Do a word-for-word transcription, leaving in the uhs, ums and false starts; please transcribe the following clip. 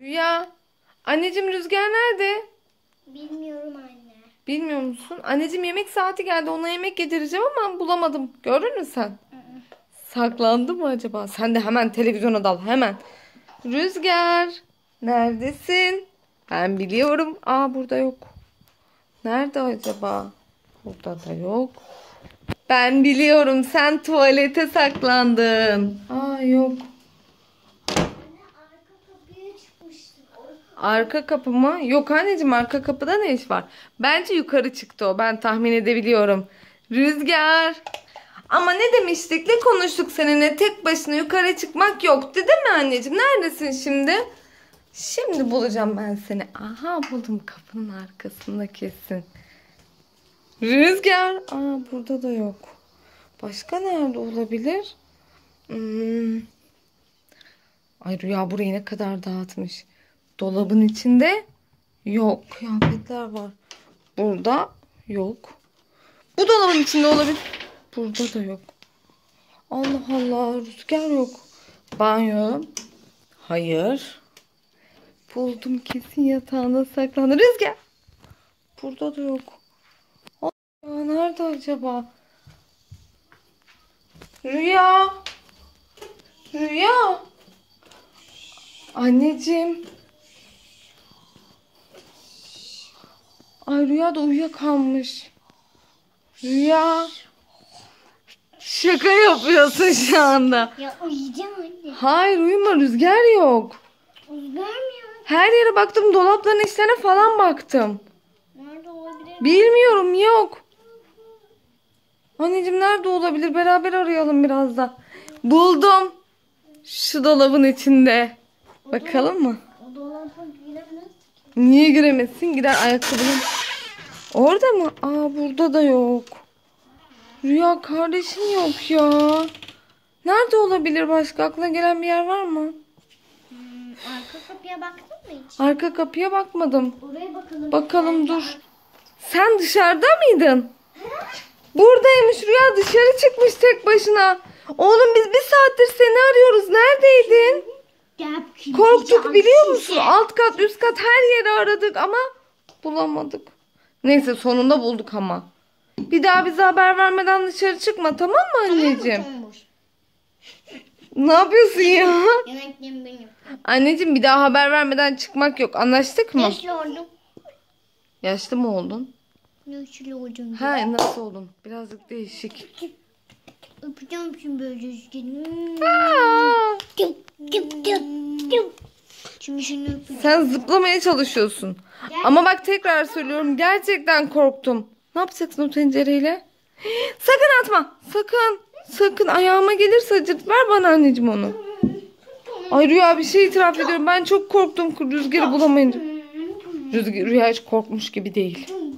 Rüya. Anneciğim Rüzgar nerede? Bilmiyorum anne. Bilmiyor musun? Anneciğim yemek saati geldi. Ona yemek getireceğim ama bulamadım. Gördün mü sen? Hı hı. Saklandı mı acaba? Sen de hemen televizyona dal hemen. Rüzgar. Neredesin? Ben biliyorum. Aa burada yok. Nerede acaba? Burada da yok. Ben biliyorum. Sen tuvalete saklandın. Aa yok. Anne arka kapıya çıkmıştım. Arka kapı mı? Yok anneciğim, arka kapıda ne iş var? Bence yukarı çıktı o. Ben tahmin edebiliyorum. Rüzgar. Ama ne demiştik? Ne konuştuk seninle? Tek başına yukarı çıkmak yoktu değil mi anneciğim? Neredesin şimdi? Şimdi bulacağım ben seni. Aha buldum, kapının arkasında kesin. Rüzgar. Aa burada da yok. Başka nerede olabilir? Hmm. Ay Rüya burayı ne kadar dağıtmış. Dolabın içinde yok. Kıyafetler var. Burada yok. Bu dolabın içinde olabilir. Burada da yok. Allah Allah, Rüzgar yok. Banyo. Hayır. Buldum, kesin yatağında saklandı. Rüzgar. Burada da yok. Allah, nerede acaba? Rüya. Rüya. Anneciğim. Ay Rüya da uyuyakalmış. Rüya. Şaka yapıyorsun şu anda. Ya uyuyacağım anne. Hayır uyuma, Rüzgar yok. Uyuyamıyor. Her yere baktım, dolapların içlerine falan baktım. Nerede olabilir? Bilmiyorum, yok. Anneciğim nerede olabilir? Beraber arayalım biraz da. Buldum. Şu dolabın içinde. Bakalım mı? O dolaba giremez. Niye giremezsin? Gider ayakkabının. Orada mı? Aa burada da yok. Rüya kardeşin yok ya. Nerede olabilir başka? Aklına gelen bir yer var mı? Hmm, arka kapıya baktın mı hiç? Arka kapıya bakmadım. Oraya bakalım. Bakalım dur. Sen dışarıda mıydın? Buradaymış Rüya, dışarı çıkmış tek başına. Oğlum biz bir saattir seni arıyoruz. Neredeydin? Gel, Korktuk biliyor musun? Alt kat üst kat her yeri aradık ama bulamadık. Neyse sonunda bulduk ama. Bir daha bize haber vermeden dışarı çıkma, tamam mı anneciğim? Ne yapıyorsun ya? Yemeklerim benim. Anneciğim bir daha haber vermeden çıkmak yok. Anlaştık mı? Yaşlı oldum. Yaşlı mı oldun? Yaşlı oldum. Ha nasıl oldun? Birazcık değişik. Öpeceğim şimdi böyle üzgünüm. Aa, Şimdi şunu öpeceğim. sen zıplamaya çalışıyorsun. Ama bak tekrar söylüyorum, gerçekten korktum. Ne yapacaksın o tencereyle? Sakın atma. Sakın. Sakın ayağıma gelirse acırt. Ver bana anneciğim onu. Ay Rüya, bir şey itiraf ediyorum. Ben çok korktum Rüzgar'ı bulamayınca. Rüzgar, Rüya hiç korkmuş gibi değil.